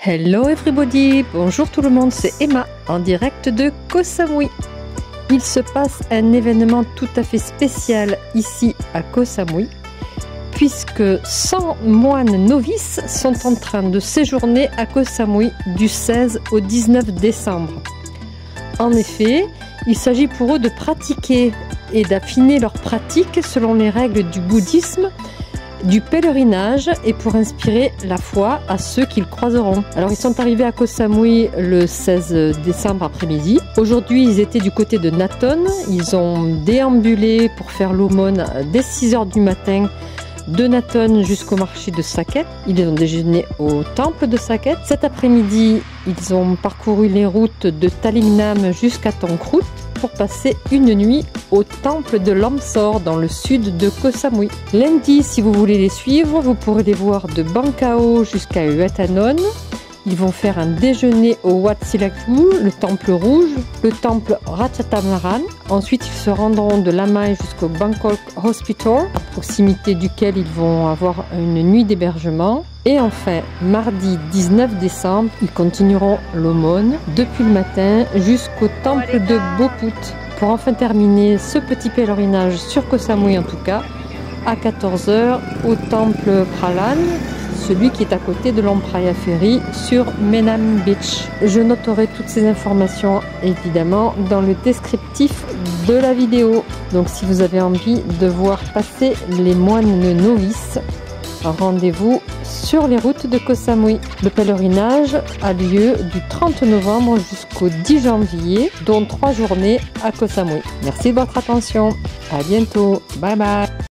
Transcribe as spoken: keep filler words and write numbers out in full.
Hello everybody, bonjour tout le monde, c'est Emma en direct de Koh Samui. Il se passe un événement tout à fait spécial ici à Koh Samui, puisque cent moines novices sont en train de séjourner à Koh Samui du seize au dix-neuf décembre. En effet, il s'agit pour eux de pratiquer et d'affiner leur pratique selon les règles du bouddhisme, du pèlerinage et pour inspirer la foi à ceux qu'ils croiseront. Alors ils sont arrivés à Koh Samui le seize décembre après-midi. Aujourd'hui ils étaient du côté de Naton. Ils ont déambulé pour faire l'aumône dès six heures du matin de Naton jusqu'au marché de Saket. Ils ont déjeuné au temple de Saket. Cet après-midi ils ont parcouru les routes de Talingnam jusqu'à Tongkrut pour passer une nuit au temple de Lamsor dans le sud de Koh Samui. Lundi, si vous voulez les suivre, vous pourrez les voir de Bangkao jusqu'à Uetanon. Ils vont faire un déjeuner au Wat Silaku, le temple rouge, le temple Ratchathamaran. Ensuite, ils se rendront de Lamai jusqu'au Bangkok Hospital, à proximité duquel ils vont avoir une nuit d'hébergement. Et enfin, mardi dix-neuf décembre, ils continueront l'aumône depuis le matin jusqu'au temple de Boput, pour enfin terminer ce petit pèlerinage sur Koh Samui en tout cas, à quatorze heures au temple Pralan, celui qui est à côté de l'Ompraya Ferry sur Menam Beach. Je noterai toutes ces informations évidemment dans le descriptif de la vidéo. Donc si vous avez envie de voir passer les moines novices, rendez-vous sur les routes de Koh Samui. Le pèlerinage a lieu du trente novembre jusqu'au dix janvier, dont trois journées à Koh Samui. Merci de votre attention. À bientôt. Bye bye.